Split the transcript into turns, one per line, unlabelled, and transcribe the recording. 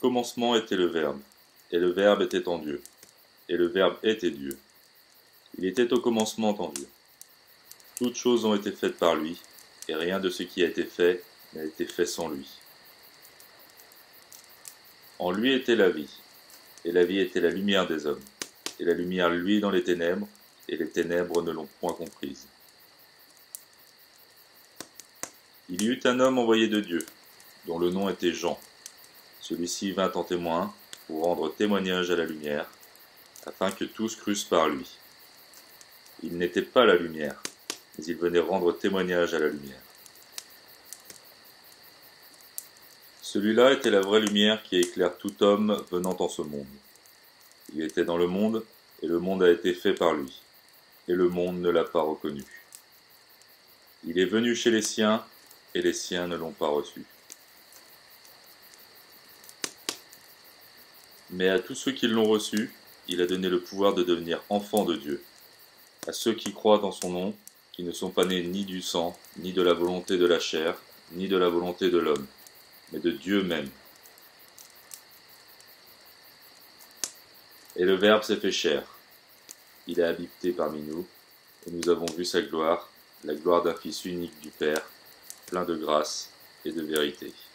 commencement était le Verbe, et le Verbe était en Dieu, et le Verbe était Dieu. Il était au commencement en Dieu. Toutes choses ont été faites par lui, et rien de ce qui a été fait n'a été fait sans lui. En lui était la vie, et la vie était la lumière des hommes, et la lumière luit dans les ténèbres, et les ténèbres ne l'ont point comprise. Il y eut un homme envoyé de Dieu, dont le nom était Jean. Celui-ci vint en témoin pour rendre témoignage à la lumière, afin que tous crussent par lui. Il n'était pas la lumière, mais il venait rendre témoignage à la lumière. Celui-là était la vraie lumière qui éclaire tout homme venant en ce monde. Il était dans le monde, et le monde a été fait par lui, et le monde ne l'a pas reconnu. Il est venu chez les siens, et les siens ne l'ont pas reçu. Mais à tous ceux qui l'ont reçu, il a donné le pouvoir de devenir enfants de Dieu, à ceux qui croient en son nom, qui ne sont pas nés ni du sang, ni de la volonté de la chair, ni de la volonté de l'homme, mais de Dieu même. Et le Verbe s'est fait chair. Il a habité parmi nous, et nous avons vu sa gloire, la gloire d'un Fils unique du Père, plein de grâce et de vérité.